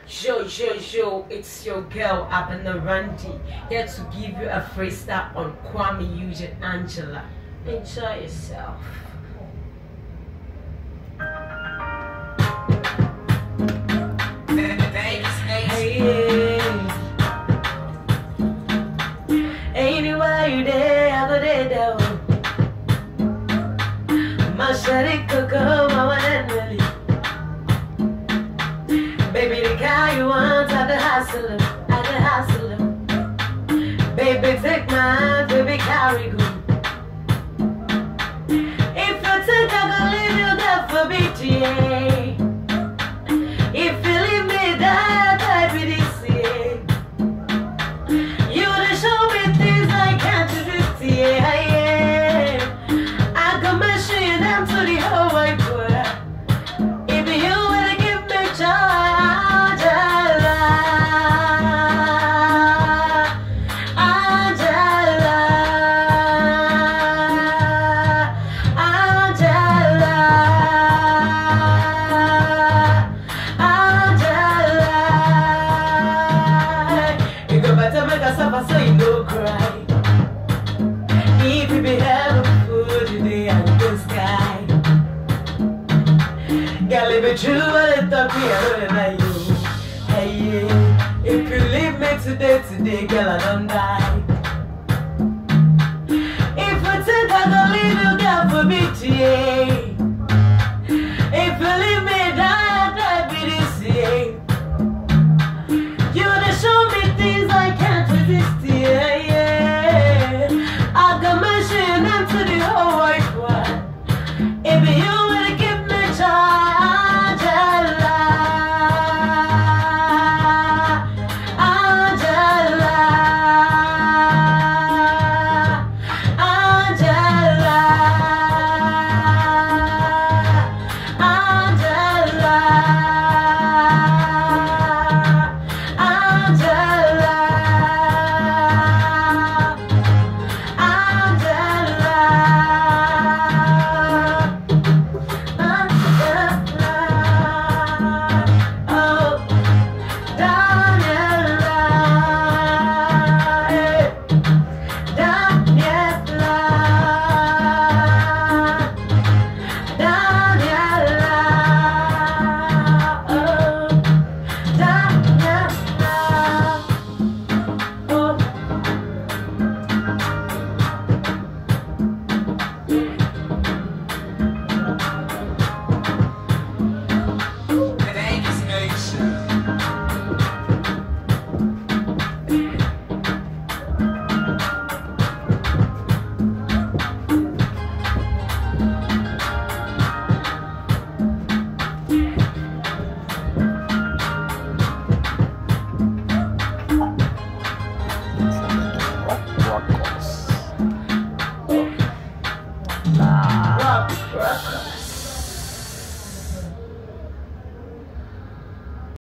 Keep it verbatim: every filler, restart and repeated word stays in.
Yo, yo, yo, it's your girl Abena Randy, here to give you a freestyle on Kwame Eugene Angela. Enjoy yourself. Hey, anywhere you there, I go there down. My shawty coco, my one and only. Baby, the guy you want, I the hustle, I the hustle. Baby, take my hand, baby, carry go. If you take, I go leave you there for me, yeah. If you leave me there, baby, this year. You wanna show me things I can't do, yeah, yeah. I can measure you down to the whole wide world. If you wanna give me joy, so you no cry. If you be having food today and the sky, girl, if it's true, what it talk me, I don't know you. Hey, yeah. If you leave me today, today, girl, I don't die. If you take, I don't leave you, girl, for me, yeah.